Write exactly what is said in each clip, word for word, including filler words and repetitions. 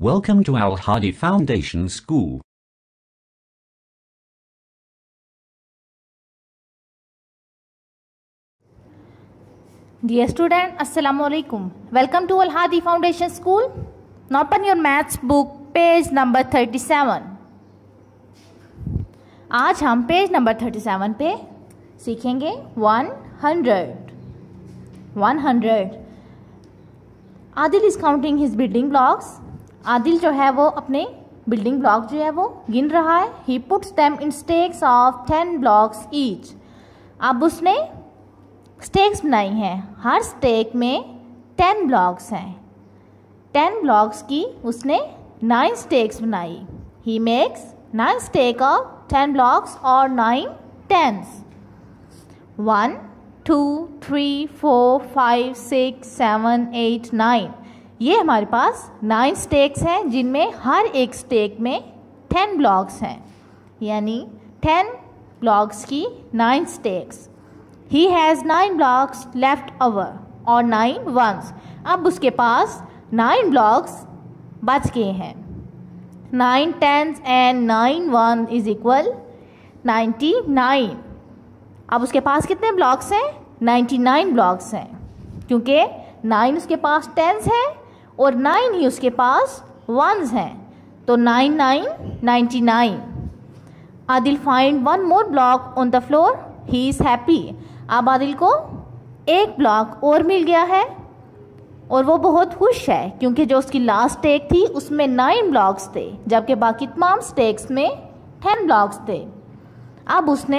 Welcome to Al Hadi Foundation School. Dear student, Assalamu alaikum. Welcome to Al Hadi Foundation School. Now open your maths book, page number thirty-seven. आज हम page number thirty-seven पे सीखेंगे one hundred. one hundred. Adil is counting his building blocks. Adil जो है वो अपने building block जो है वो गिन रहा है. He puts them in stakes of ten blocks each. अब उसने स्टेक्स बनाई हैं. हर स्टेक में टेन ब्लॉक्स हैं. टेन ब्लॉक्स की उसने नाइन स्टेक्स बनाई. He makes nine stack of ten blocks और nine tens. One two three four five six seven eight nine. ये हमारे पास नाइन स्टेक्स हैं जिनमें हर एक स्टेक में टेन ब्लॉक्स हैं, यानी टेन ब्लॉक्स की nine stacks. He has nine blocks left over और nine ones. अब उसके पास nine blocks बच गए हैं. nine tens and nine one is equal ninety-nine. अब उसके पास कितने ब्लॉक्स हैं? ninety-nine ब्लॉक्स हैं, क्योंकि nine उसके पास tens हैं और nine ही उसके पास ones हैं, तो nine nine ninety-nine. Adil find one more block on the floor. He is happy. अब आदिल को एक ब्लॉक और मिल गया है और वो बहुत खुश है, क्योंकि जो उसकी लास्ट स्टेक थी उसमें नाइन ब्लॉक्स थे, जबकि बाकी तमाम स्टेक्स में टेन ब्लॉक्स थे. अब उसने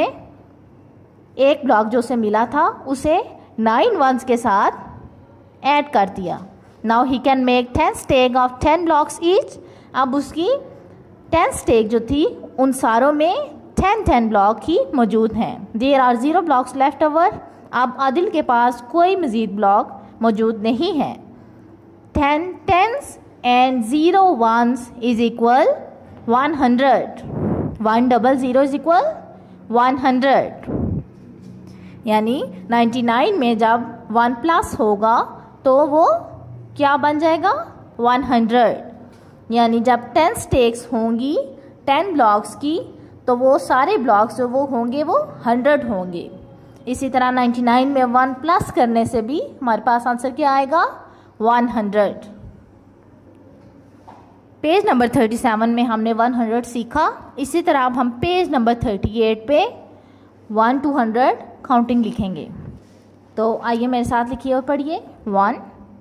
एक ब्लॉक जो उसे मिला था उसे नाइन वंस के साथ ऐड कर दिया. Now he can make ten stack of ten blocks each. अब उसकी टेन स्टेक जो थी उन सारों में टेन टेन ब्लॉक ही मौजूद हैं. There are zero blocks left over. अब आदिल के पास कोई मज़ीद ब्लॉक मौजूद नहीं है. Ten tens and zero ones is equal one hundred. One double zero is equal one hundred. यानी नाइन्टी नाइन में जब वन प्लस होगा तो वो क्या बन जाएगा? One hundred. यानी जब टेन स्टेक्स होंगी टेन ब्लॉक्स की तो वो सारे ब्लॉक्स जो वो होंगे वो हंड्रेड होंगे. इसी तरह नाइन्टी नाइन में वन प्लस करने से भी हमारे पास आंसर क्या आएगा? One hundred. Page number thirty-seven में हमने वन हंड्रेड सीखा. इसी तरह अब हम पेज नंबर thirty-eight पे वन टू हंड्रेड काउंटिंग लिखेंगे. तो आइए मेरे साथ लिखिए और पढ़िए. One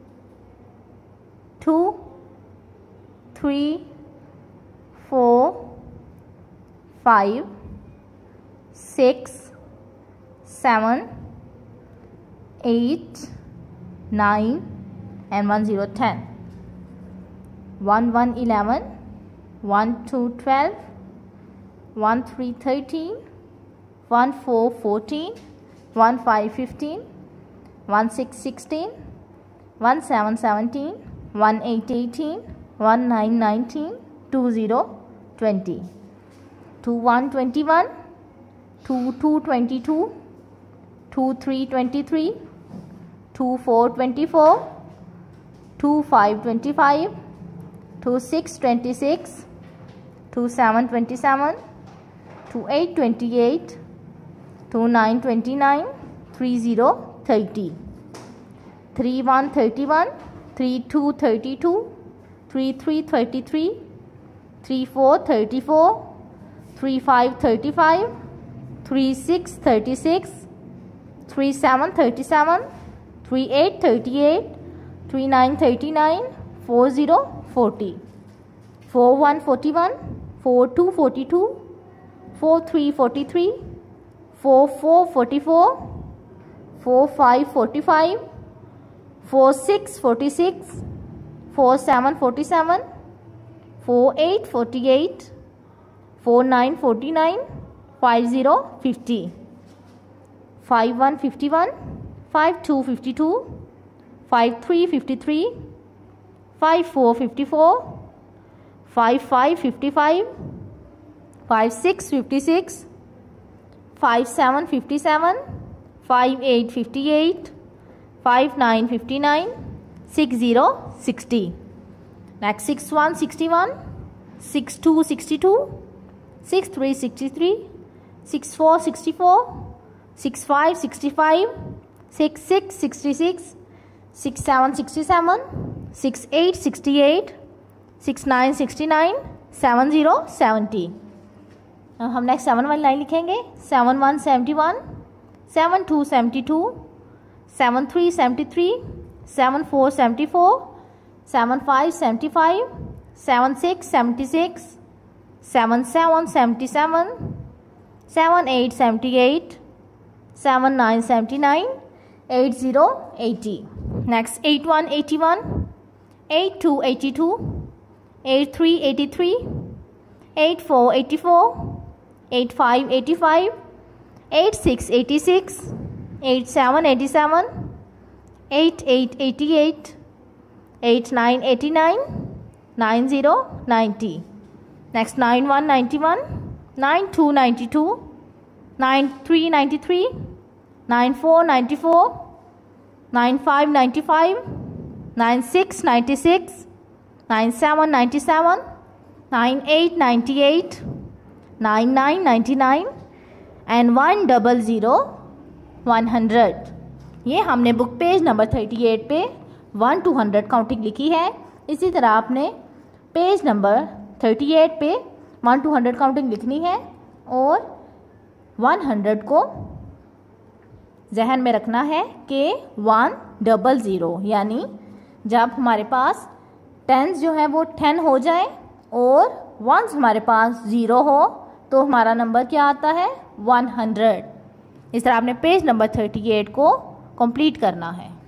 two three four five, six, seven, eight, nine, and one zero ten. One one eleven, one two twelve, one three thirteen, one four fourteen, one five fifteen, one six sixteen, one seven seventeen, one eight eighteen, one nine nineteen, two zero twenty. Two one twenty-one, two two twenty-two, two three twenty-three, two four twenty-four, two five twenty-five, two six twenty-six, two seven twenty-seven, two eight twenty-eight, two nine twenty-nine, three zero thirty. Three one thirty-one, three two thirty-two, three three thirty-three, three four thirty-four, three five thirty-five, three six thirty-six, three seven thirty-seven, three eight thirty-eight, three nine thirty-nine, four zero forty. four one forty-one, four two forty-two, four three forty-three, four four forty-four, four five forty-five, four six forty-six, four seven forty-seven, four eight forty-eight, four nine forty-nine, five zero fifty. Five one fifty-one, five two fifty-two, five three fifty-three, five four fifty-four, five five fifty-five, five six fifty-six, five seven fifty-seven, five eight fifty-eight, five nine fifty-nine, six zero sixty. Next six one sixty one, six two sixty two, six three sixty three, six four sixty four, six five sixty five, six six sixty six, six seven sixty seven, six eight sixty eight, six nine sixty nine, seven zero seventy. हम next seven वाली line लिखेंगे। Seven one seventy one, seven two seventy two, seven three seventy three, seven four seventy four, seven five seventy five, seven six seventy six, seven seven seventy seven, seven eight seventy eight, seven nine seventy nine, eight zero eighty. Next eight one eighty one, eight two eighty two, eight three eighty three, eight four eighty four, eight five eighty five, eight six eighty six, eight seven eighty seven, eight eight eighty eight, eight nine eighty nine, nine zero ninety. Next nine one ninety one, nine two ninety two, nine three ninety three, nine four ninety four, nine five ninety five, nine six ninety six, nine seven ninety seven, nine eight ninety eight, nine nine ninety nine and one double zero one hundred. ये हमने book page number thirty eight पे one to hundred counting लिखी है। इसी तरह आपने page number thirty eight पे one to hundred counting लिखनी है और वन हंड्रेड को जहन में रखना है कि वन डबल ज़ीरो, यानी जब हमारे पास टेंस जो है वो टेन हो जाए और वंस हमारे पास ज़ीरो हो तो हमारा नंबर क्या आता है, वन हंड्रेड। इस तरह आपने पेज नंबर थर्टी एट को कंप्लीट करना है।